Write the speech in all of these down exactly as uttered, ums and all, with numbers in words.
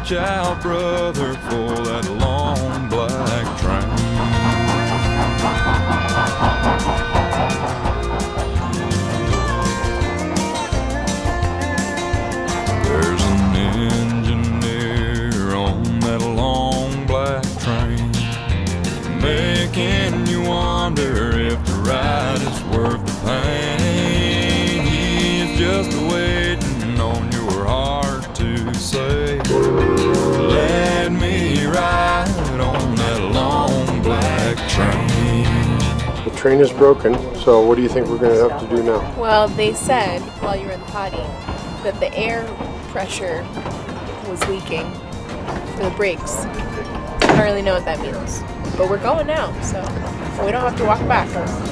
watch out, brother, for that long black train. There's an engineer on that long black train, making you wonder if the ride is worth the pain. He's just waiting on your heart to say, let me ride on that long black train. The train is broken, so what do you think we're going to have to do now? Well, they said while you were in the potty that the air pressure was leaking for the brakes. I don't really know what that means, but we're going now, so we don't have to walk back.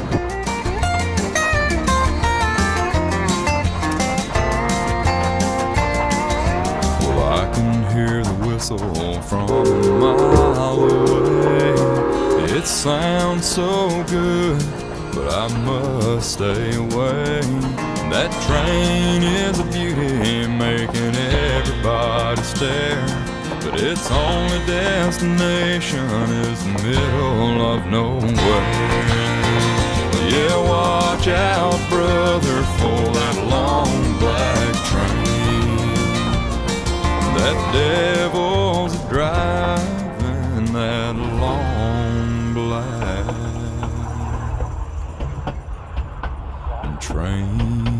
Well, I can hear the whistle from a mile away. It sounds so good, but I must stay away. That train is a beauty, making everybody stare, but its only destination is the middle of nowhere. Yeah, watch out, brother, for that long black train. That devil's driving that long black train.